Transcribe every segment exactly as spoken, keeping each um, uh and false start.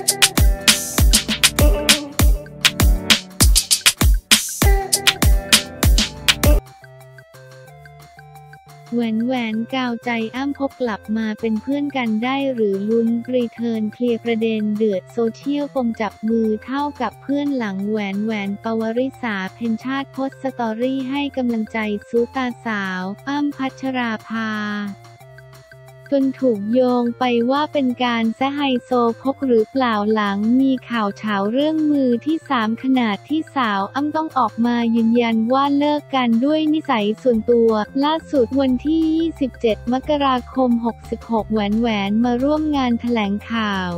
แหวนแหวนกาวใจอ้ำพบกลับมาเป็นเพื่อนกันได้หรือลุ้นรีเทิร์นเคลียร์ประเด็นเดือดโซเชียลปมจับมือเท่ากับเพื่อนหลังแหวนแหวนปวริษาเพ็ญชาติโพสต์สตอรี่ให้กำลังใจซูตาสาวอ้ำพัชราภาจนถูกโยงไปว่าเป็นการแซะไฮโซพกหรือเปล่าหลังมีข่าวเฉาเรื่องมือที่สามขนาดที่สาวอ้ำต้องออกมายืนยันว่าเลิกกันด้วยนิสัยส่วนตัวล่าสุดวันที่ ยี่สิบเจ็ด มกราคม หกสิบหก แหวนแหวนมาร่วมงานแถลงข่าว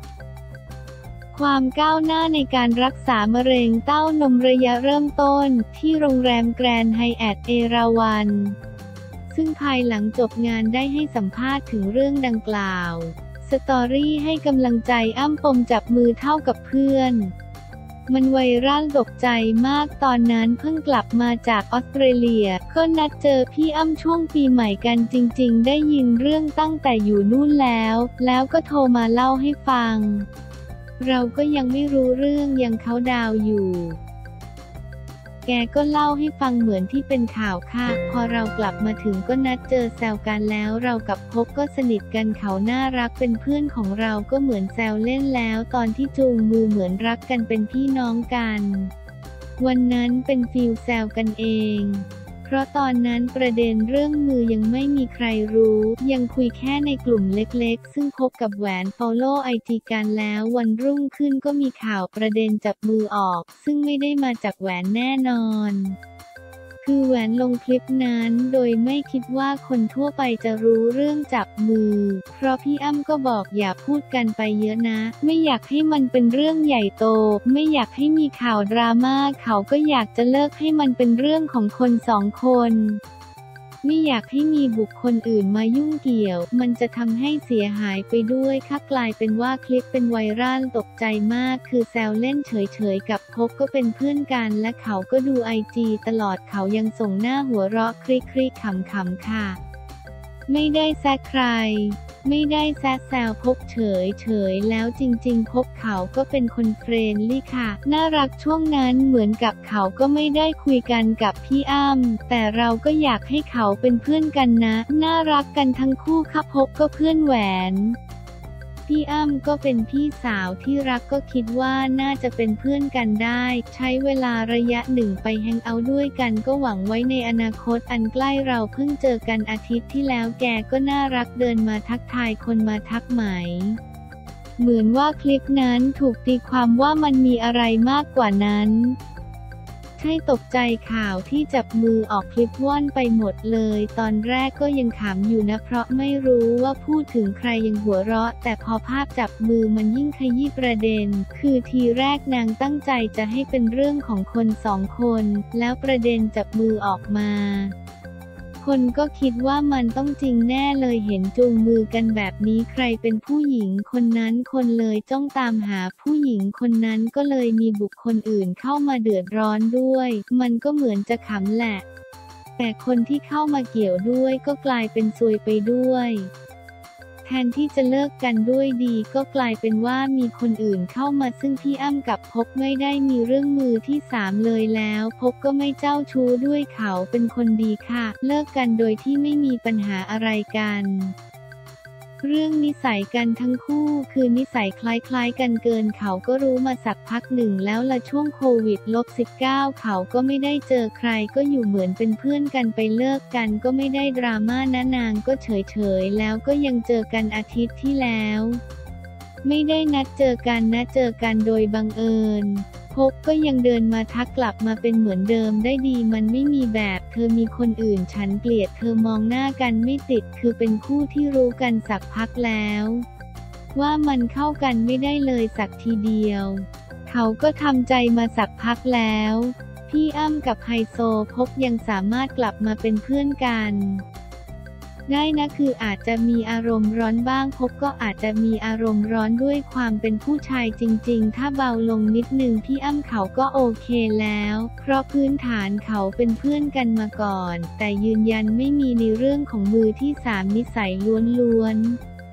ความก้าวหน้าในการรักษามะเร็งเต้านมระยะเริ่มต้นที่โรงแรมแกรนด์ไฮแอทเอราวัณซึ่งภายหลังจบงานได้ให้สัมภาษณ์ถึงเรื่องดังกล่าวสตอรี่ให้กำลังใจอ้ำปมจับมือเท่ากับเพื่อนมันไวรัลตกใจมากตอนนั้นเพิ่งกลับมาจากออสเตรเลียก็นัดเจอพี่อ้ำช่วงปีใหม่กันจริงๆได้ยินเรื่องตั้งแต่อยู่นู่นแล้วแล้วก็โทรมาเล่าให้ฟังเราก็ยังไม่รู้เรื่องยังเขาดาวอยู่แกก็เล่าให้ฟังเหมือนที่เป็นข่าวค่ะพอเรากลับมาถึงก็นัดเจอแซวกันแล้วเรากับพบก็สนิทกันเขาน่ารักเป็นเพื่อนของเราก็เหมือนแซวเล่นแล้วตอนที่จูงมือเหมือนรักกันเป็นพี่น้องกันวันนั้นเป็นฟีลแซวกันเองเพราะตอนนั้นประเด็นเรื่องมือยังไม่มีใครรู้ยังคุยแค่ในกลุ่มเล็กๆซึ่งพบกับแหวนฟอลโล่ไอจีกันแล้ววันรุ่งขึ้นก็มีข่าวประเด็นจับมือออกซึ่งไม่ได้มาจากแหวนแน่นอนคือแหวนลงคลิปนั้นโดยไม่คิดว่าคนทั่วไปจะรู้เรื่องจับมือเพราะพี่อ้ำก็บอกอย่าพูดกันไปเยอะนะไม่อยากให้มันเป็นเรื่องใหญ่โตไม่อยากให้มีข่าวดราม่าเขาก็อยากจะเลิกให้มันเป็นเรื่องของคนสองคนไม่อยากให้มีบุคคลอื่นมายุ่งเกี่ยวมันจะทำให้เสียหายไปด้วยค่ะกลายเป็นว่าคลิปเป็นไวรัลตกใจมากคือแซวเล่นเฉยๆกับพบก็เป็นเพื่อนกันและเขาก็ดูไอจีตลอดเขายังส่งหน้าหัวเราะคลิกๆขำๆค่ะไม่ได้แซะใครไม่ได้แซะแซวพบเฉยเฉยแล้วจริงๆพบเขาก็เป็นคนเฟรนลี่ค่ะน่ารักช่วงนั้นเหมือนกับเขาก็ไม่ได้คุยกันกับพี่อ้ำแต่เราก็อยากให้เขาเป็นเพื่อนกันนะน่ารักกันทั้งคู่ค่ะพบก็เพื่อนแหวนพี่อ้ำก็เป็นพี่สาวที่รักก็คิดว่าน่าจะเป็นเพื่อนกันได้ใช้เวลาระยะหนึ่งไปแฮงเอาท์ด้วยกันก็หวังไว้ในอนาคตอันใกล้เราเพิ่งเจอกันอาทิตย์ที่แล้วแกก็น่ารักเดินมาทักทายคนมาทักไหมเหมือนว่าคลิปนั้นถูกตีความว่ามันมีอะไรมากกว่านั้นใช่ตกใจข่าวที่จับมือออกคลิปว่อนไปหมดเลยตอนแรกก็ยังขำอยู่นะเพราะไม่รู้ว่าพูดถึงใครยังหัวเราะแต่พอภาพจับมือมันยิ่งขยี้ประเด็นคือทีแรกนางตั้งใจจะให้เป็นเรื่องของคนสองคนแล้วประเด็นจับมือออกมาคนก็คิดว่ามันต้องจริงแน่เลยเห็นจูงมือกันแบบนี้ใครเป็นผู้หญิงคนนั้นคนเลยจ้องตามหาผู้หญิงคนนั้นก็เลยมีบุคคลอื่นเข้ามาเดือดร้อนด้วยมันก็เหมือนจะขำแหละแต่คนที่เข้ามาเกี่ยวด้วยก็กลายเป็นซวยไปด้วยแทนที่จะเลิกกันด้วยดีก็กลายเป็นว่ามีคนอื่นเข้ามาซึ่งพี่อ้ำกับพบไม่ได้มีเรื่องมือที่สามเลยแล้วพบก็ไม่เจ้าชู้ด้วยเขาเป็นคนดีค่ะเลิกกันโดยที่ไม่มีปัญหาอะไรกันเรื่องนิสัยกันทั้งคู่คือนิสัยคล้ายๆกันเกินเขาก็รู้มาสักพักหนึ่งแล้วละช่วงโควิด สิบเก้า เขาก็ไม่ได้เจอใครก็อยู่เหมือนเป็นเพื่อนกันไปเลิกกันก็ไม่ได้ดราม่านะนางก็เฉยๆแล้วก็ยังเจอกันอาทิตย์ที่แล้วไม่ได้นัดเจอกันนะเจอกันโดยบังเอิญพบก็ยังเดินมาทักกลับมาเป็นเหมือนเดิมได้ดีมันไม่มีแบบเธอมีคนอื่นฉันเกลียดเธอมองหน้ากันไม่ติดคือเป็นคู่ที่รู้กันสักพักแล้วว่ามันเข้ากันไม่ได้เลยสักทีเดียวเขาก็ทำใจมาสักพักแล้วพี่อ้ำกับไฮโซพบยังสามารถกลับมาเป็นเพื่อนกันได้นะคืออาจจะมีอารมณ์ร้อนบ้างพบก็อาจจะมีอารมณ์ร้อนด้วยความเป็นผู้ชายจริงๆถ้าเบาลงนิดนึงพี่อ้ำเขาก็โอเคแล้วเพราะพื้นฐานเขาเป็นเพื่อนกันมาก่อนแต่ยืนยันไม่มีในเรื่องของมือที่สามนิสัยล้วนๆ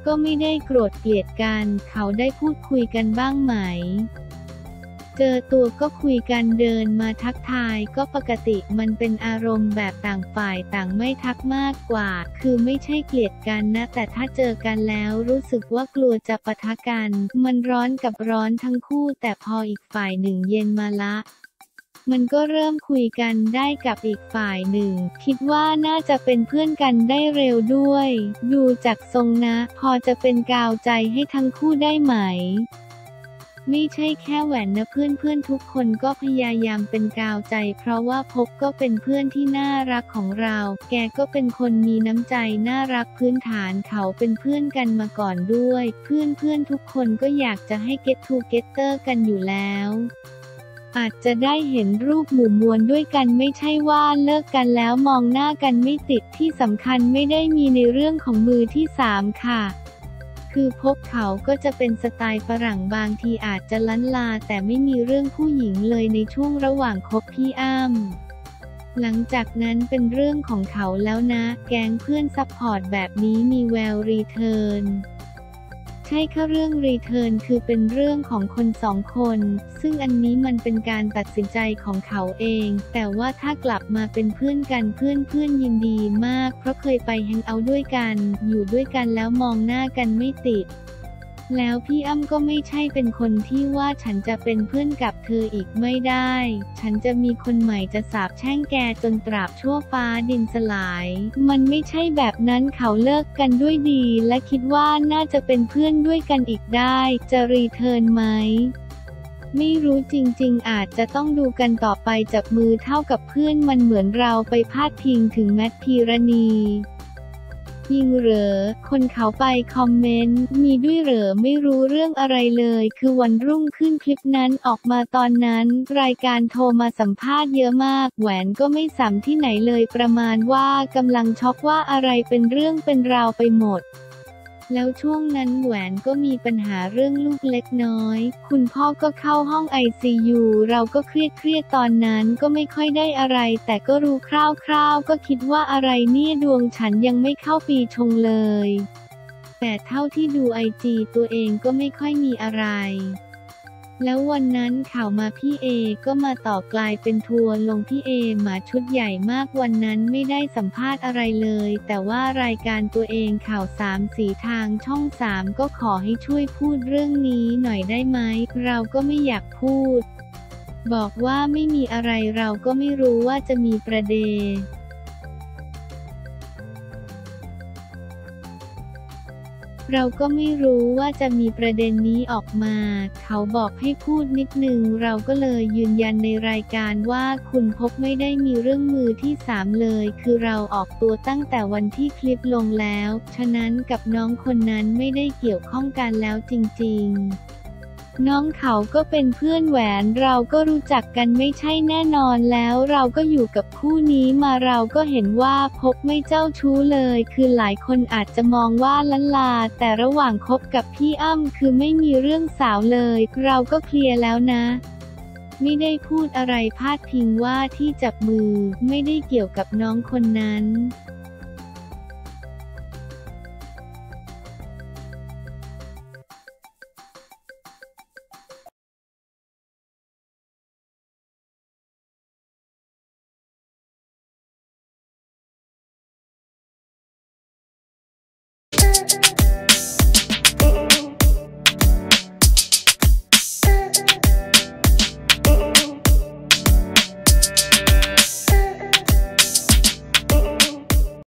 ก็ไม่ได้โกรธเกลียดกัน เขาได้พูดคุยกันบ้างไหม เจอตัวก็คุยกันเดินมาทักทายก็ปกติมันเป็นอารมณ์แบบต่างฝ่ายต่างไม่ทักมากกว่า คือไม่ใช่เกลียดกันนะ แต่ถ้าเจอกันแล้วรู้สึกว่ากลัวจะปะทะกัน มันร้อนกับร้อนทั้งคู่แต่พออีกฝ่ายหนึ่งเย็นมาละมันก็เริ่มคุยกันได้กับอีกฝ่ายหนึ่ง คิดว่าน่าจะเป็นเพื่อนกันได้เร็วด้วย ดูจากทรงนะ พอจะเป็นกาวใจให้ทั้งคู่ได้ไหม ไม่ใช่แค่แหวนนะเพื่อนๆทุกคนก็พยายามเป็นกาวใจเพราะว่าพบก็เป็นเพื่อนที่น่ารักของเรา แกก็เป็นคนมีน้ำใจน่ารักพื้นฐานเขาเป็นเพื่อนกันมาก่อนด้วย เพื่อนๆทุกคนก็อยากจะให้ get together กันอยู่แล้วอาจจะได้เห็นรูปหมู่มวลด้วยกันไม่ใช่ว่าเลิกกันแล้วมองหน้ากันไม่ติดที่สำคัญไม่ได้มีในเรื่องของมือที่สามค่ะคือพบเขาก็จะเป็นสไตล์ฝรั่งบางทีอาจจะลั้นลาแต่ไม่มีเรื่องผู้หญิงเลยในช่วงระหว่างคบพี่อ้ำหลังจากนั้นเป็นเรื่องของเขาแล้วนะแก๊งเพื่อนซัพพอร์ตแบบนี้มีแววรีเทิร์นใช่ค่ะเรื่องรีเทิร์นคือเป็นเรื่องของคนสองคนซึ่งอันนี้มันเป็นการตัดสินใจของเขาเองแต่ว่าถ้ากลับมาเป็นเพื่อนกันเพื่อนเพื่อนยินดีมากเพราะเคยไปแฮงเอาท์ด้วยกันอยู่ด้วยกันแล้วมองหน้ากันไม่ติดแล้วพี่อ้ำก็ไม่ใช่เป็นคนที่ว่าฉันจะเป็นเพื่อนกับเธออีกไม่ได้ฉันจะมีคนใหม่จะสาปแช่งแกจนตราบชั่วฟ้าดินสลายมันไม่ใช่แบบนั้นเขาเลิกกันด้วยดีและคิดว่าน่าจะเป็นเพื่อนด้วยกันอีกได้จะรีเทิร์นไหมไม่รู้จริงๆอาจจะต้องดูกันต่อไปจับมือเท่ากับเพื่อนมันเหมือนเราไปพาดพิงถึงแมทพีรณียิงเหรอคนเขาไปคอมเมนต์มีด้วยเหรอไม่รู้เรื่องอะไรเลยคือวันรุ่งขึ้นคลิปนั้นออกมาตอนนั้นรายการโทรมาสัมภาษณ์เยอะมากแหวนก็ไม่สัมที่ไหนเลยประมาณว่ากำลังช็อกว่าอะไรเป็นเรื่องเป็นราวไปหมดแล้วช่วงนั้นแหวนก็มีปัญหาเรื่องลูกเล็กน้อยคุณพ่อก็เข้าห้อง ไอ ซี ยู เราก็เครียดเครียดตอนนั้นก็ไม่ค่อยได้อะไรแต่ก็รู้คร่าวๆก็คิดว่าอะไรเนี่ยดวงฉันยังไม่เข้าปีชงเลยแต่เท่าที่ดูไอจีตัวเองก็ไม่ค่อยมีอะไรแล้ววันนั้นข่าวมาพี่เอก็มาต่อกลายเป็นทัวร์ลงพี่เอหมาชุดใหญ่มากวันนั้นไม่ได้สัมภาษณ์อะไรเลยแต่ว่ารายการตัวเองข่าวสามสีทางช่องสามก็ขอให้ช่วยพูดเรื่องนี้หน่อยได้ไหมเราก็ไม่อยากพูดบอกว่าไม่มีอะไรเราก็ไม่รู้ว่าจะมีประเด็นเราก็ไม่รู้ว่าจะมีประเด็นนี้ออกมาเขาบอกให้พูดนิดนึงเราก็เลยยืนยันในรายการว่าคุณพบไม่ได้มีเรื่องมือที่สามเลยคือเราออกตัวตั้งแต่วันที่คลิปลงแล้วฉะนั้นกับน้องคนนั้นไม่ได้เกี่ยวข้องกันแล้วจริงๆน้องเขาก็เป็นเพื่อนแหวนเราก็รู้จักกันไม่ใช่แน่นอนแล้วเราก็อยู่กับคู่นี้มาเราก็เห็นว่าพบไม่เจ้าชู้เลยคือหลายคนอาจจะมองว่าลันลาแต่ระหว่างคบกับพี่อ้ำคือไม่มีเรื่องสาวเลยเราก็เคลียร์แล้วนะไม่ได้พูดอะไรพาดพิงว่าที่จับมือไม่ได้เกี่ยวกับน้องคนนั้น